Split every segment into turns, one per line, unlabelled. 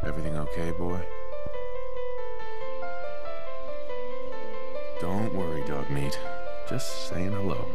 Everything okay, boy? Don't worry, dog meat. Just saying hello.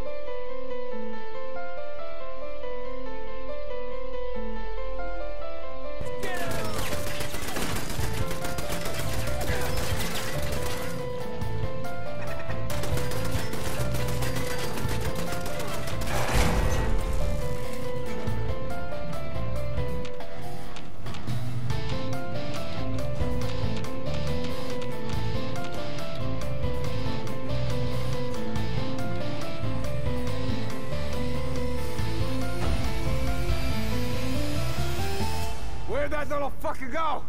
Where'd that little fucker go?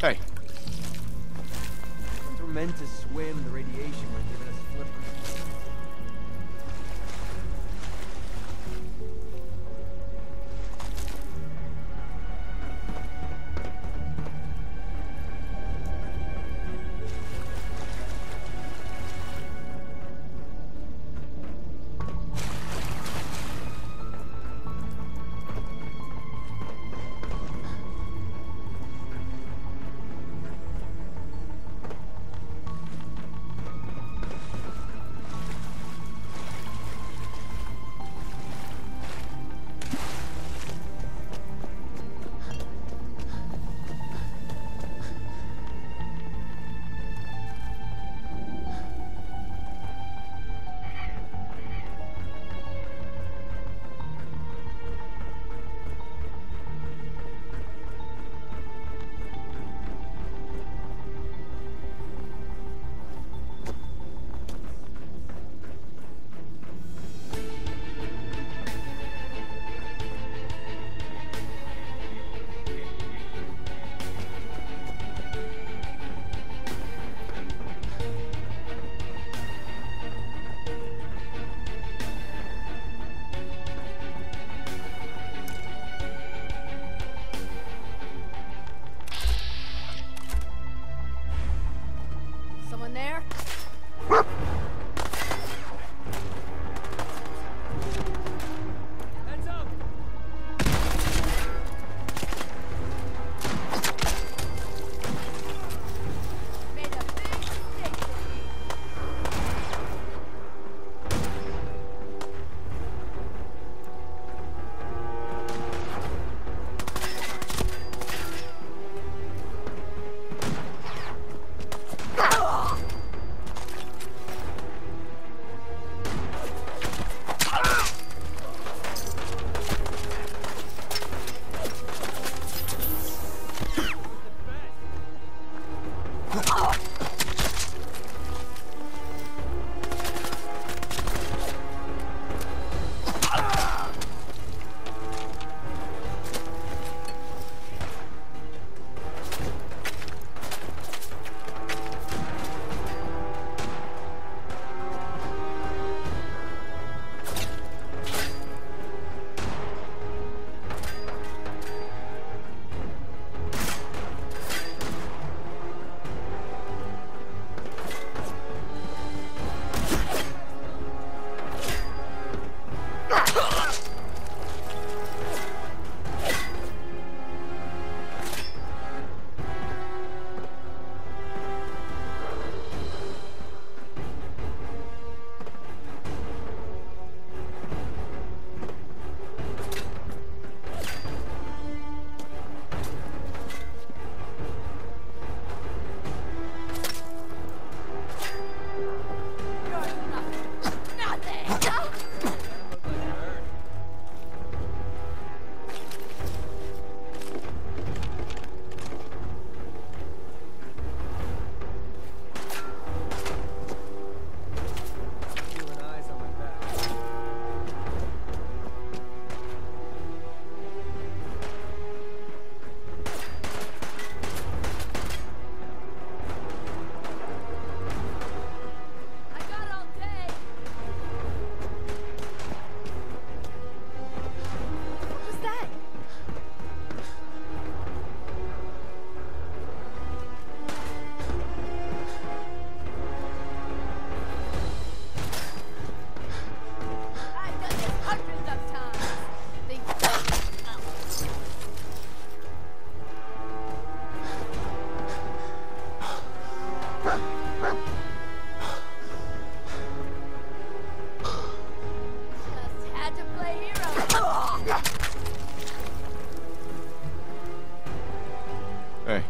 Hey.
We're meant to swim. The radiation would have given us flippers.
Someone there?
Heads up!
Made a big mistake.
Hey.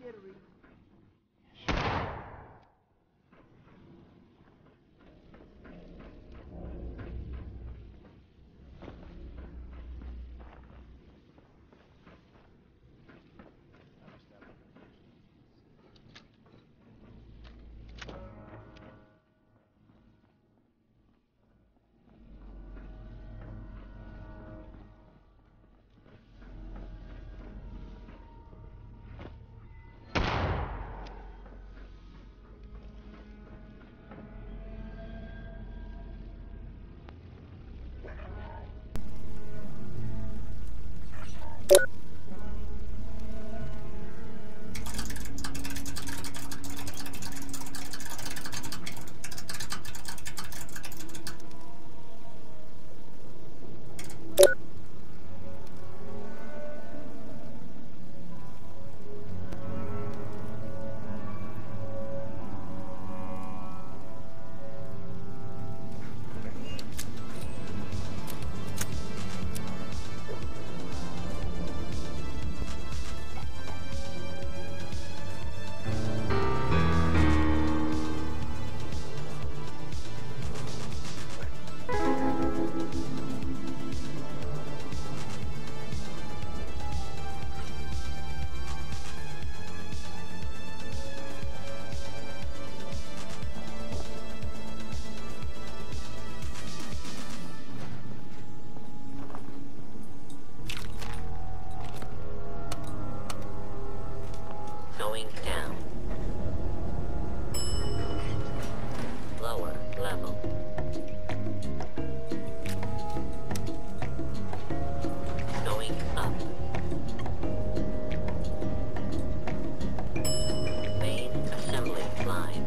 jittery.
Going down. Lower level. Going up. Main assembly line.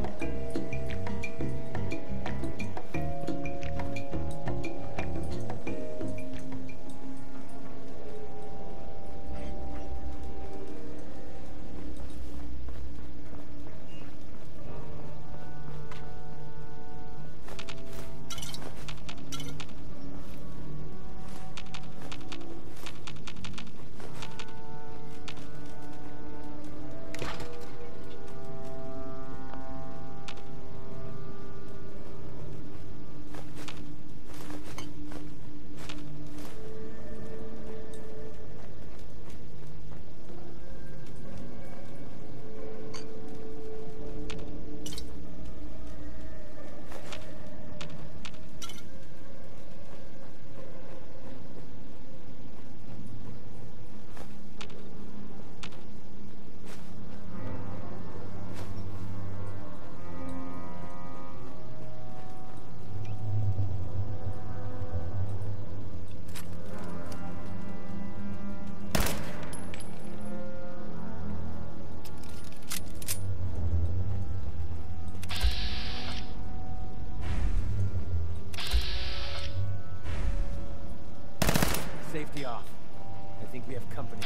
Safety off. I think we have company.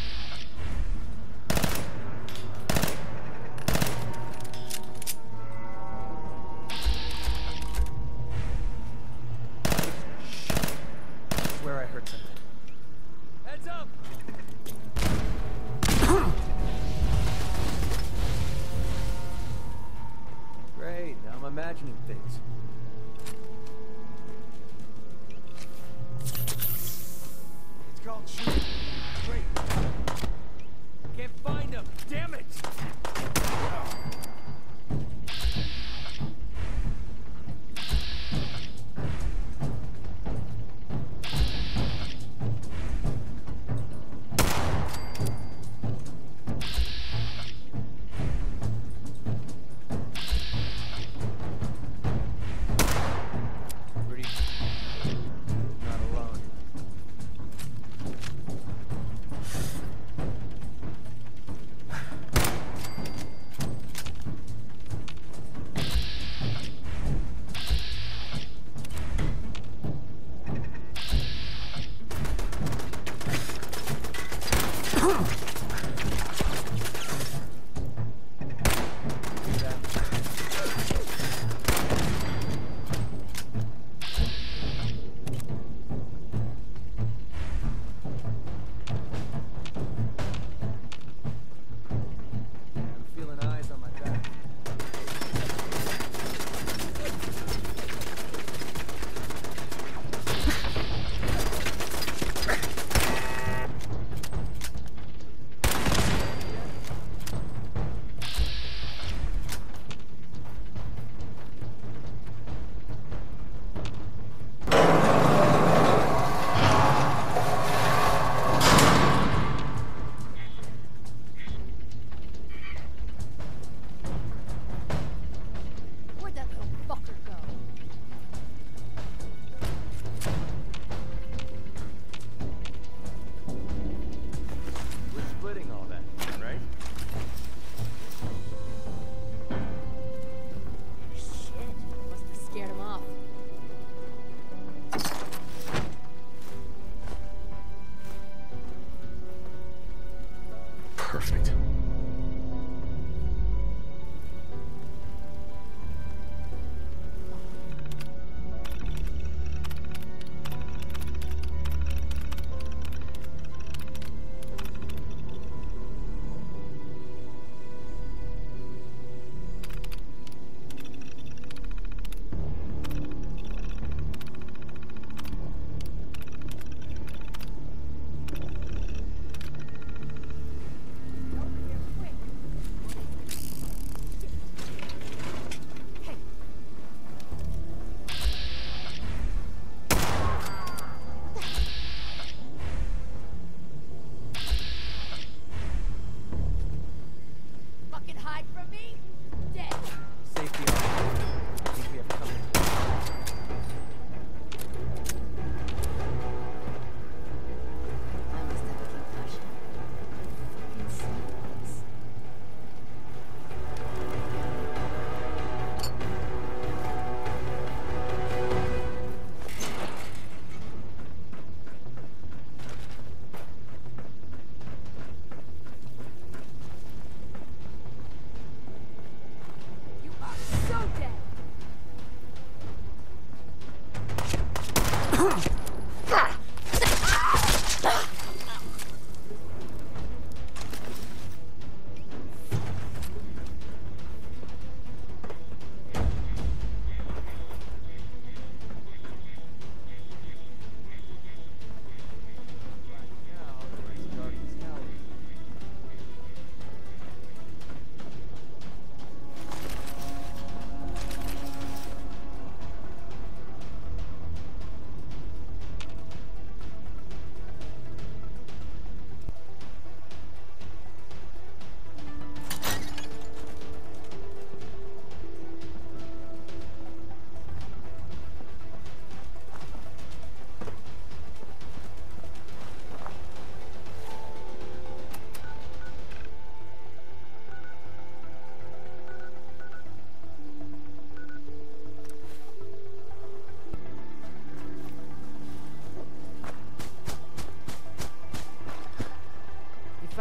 I swear I heard something. Heads up! Great, now I'm imagining things. It's called shooting. Great. Can't find him. Damn it! Pretty. Not alone.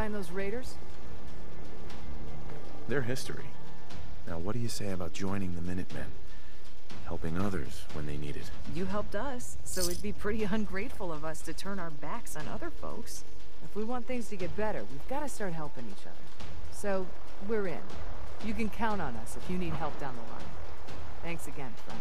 find those raiders?
Their history. Now, what do you say about joining the Minutemen? Helping others when they need it.
You helped us, so it'd be pretty ungrateful of us to turn our backs on other folks. If we want things to get better, we've got to start helping each other. So, we're in. You can count on us if you need help down the line. Thanks again, friend.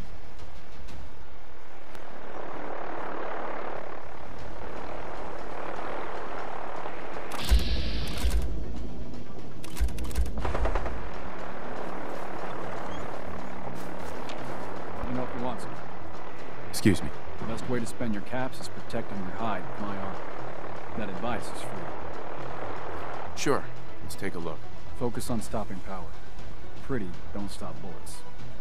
Excuse me.
The best way to spend your caps is protecting your hide with my arm. That advice is free.
Sure. Let's take a look.
Focus on stopping power. Pretty, don't stop bullets.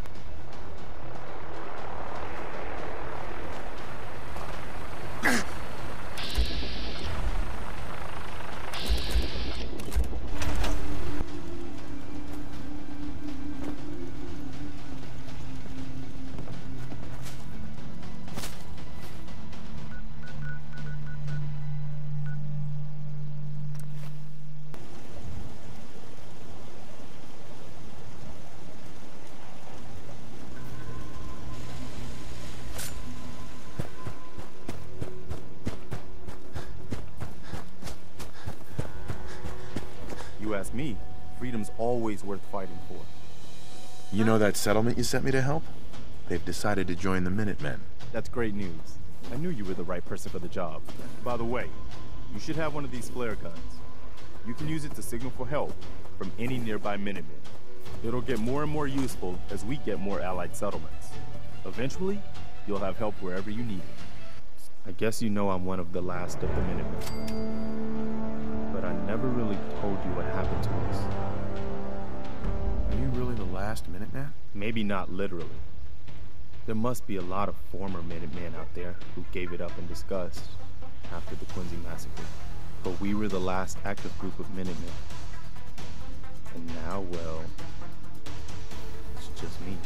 You ask me, freedom's always worth fighting for.
You know that settlement you sent me to help? They've decided to join the Minutemen.
That's great news. I knew you were the right person for the job. By the way, you should have one of these flare guns. You can use it to signal for help from any nearby Minutemen. It'll get more and more useful as we get more allied settlements. Eventually, you'll have help wherever you need it. I guess you know I'm one of the last of the Minutemen. But I never really told you what happened to us.
Are you really the last Minuteman?
Maybe not literally. There must be a lot of former Minutemen out there who gave it up in disgust after the Quincy massacre. But we were the last active group of Minutemen. And now, well, it's just me.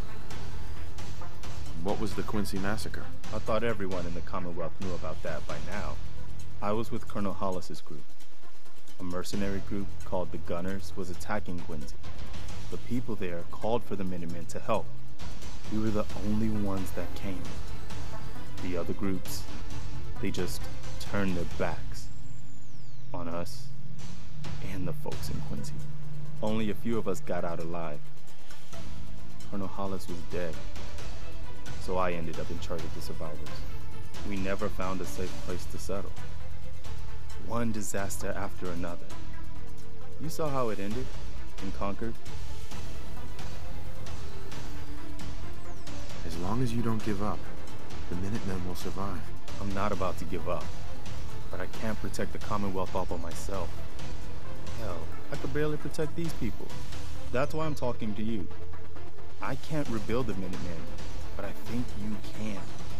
What was the Quincy massacre?
I thought everyone in the Commonwealth knew about that by now. I was with Colonel Hollis's group. A mercenary group called the Gunners was attacking Quincy. The people there called for the Minutemen to help. We were the only ones that came. The other groups, they just turned their backs on us and the folks in Quincy. Only a few of us got out alive. Colonel Hollis was dead, so I ended up in charge of the survivors. We never found a safe place to settle. One disaster after another. You saw how it ended in Concord?
As long as you don't give up, the Minutemen will survive.
I'm not about to give up, but I can't protect the Commonwealth all by myself. Hell, I could barely protect these people. That's why I'm talking to you. I can't rebuild the Minutemen, but I think you can.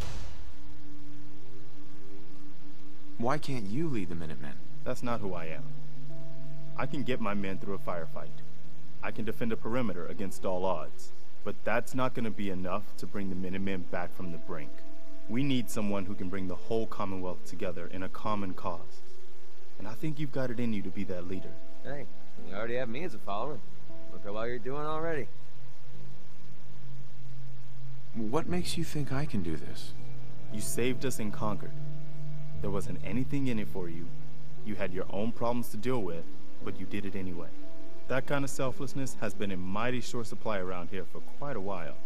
Why can't you lead the Minutemen?
That's not who I am. I can get my men through a firefight. I can defend a perimeter against all odds. But that's not going to be enough to bring the Minutemen back from the brink. We need someone who can bring the whole Commonwealth together in a common cause. And I think you've got it in you to be that leader.
Hey, you already have me as a follower. Look at what you're doing already.
What makes you think I can do this?
You saved us in Concord. There wasn't anything in it for you. You had your own problems to deal with, but you did it anyway. That kind of selflessness has been in mighty short supply around here for quite a while.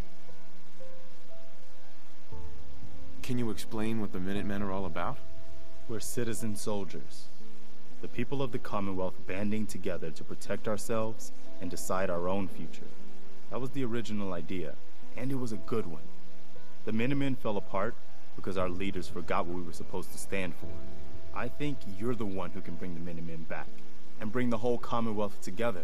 Can you explain what the Minutemen are all about?
We're citizen soldiers. The people of the Commonwealth banding together to protect ourselves and decide our own future. That was the original idea, and it was a good one. The Minutemen fell apart because our leaders forgot what we were supposed to stand for. I think you're the one who can bring the Minutemen back and bring the whole Commonwealth together.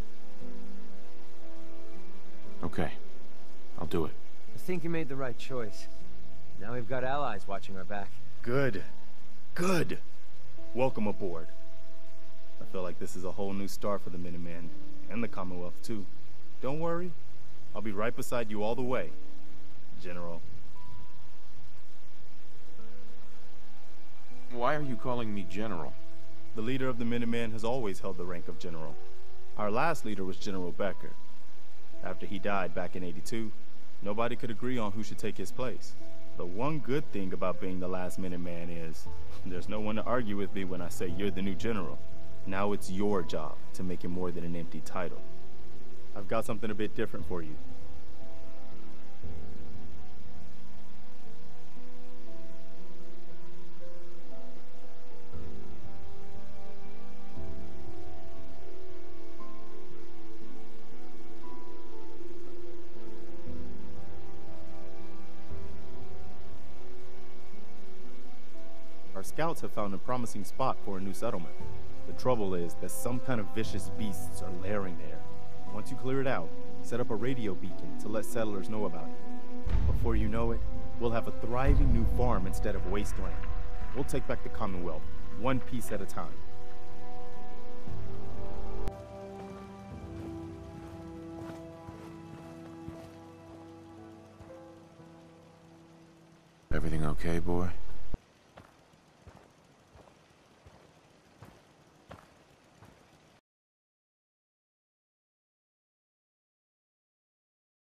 Okay, I'll do it.
I think you made the right choice. Now we've got allies watching our back.
Good. Good. Welcome aboard. I feel like this is a whole new start for the Minutemen, and the Commonwealth too. Don't worry, I'll be right beside you all the way, General.
Why are you calling me General?
The leader of the Minutemen has always held the rank of general. Our last leader was General Becker. After he died back in '82, nobody could agree on who should take his place. The one good thing about being the last Minuteman is there's no one to argue with me when I say you're the new general. Now it's your job to make it more than an empty title. I've got something a bit different for you. Our scouts have found a promising spot for a new settlement. The trouble is that some kind of vicious beasts are lairing there. Once you clear it out, set up a radio beacon to let settlers know about it. Before you know it, we'll have a thriving new farm instead of wasteland. We'll take back the Commonwealth, one piece at a time.
Everything okay, boy?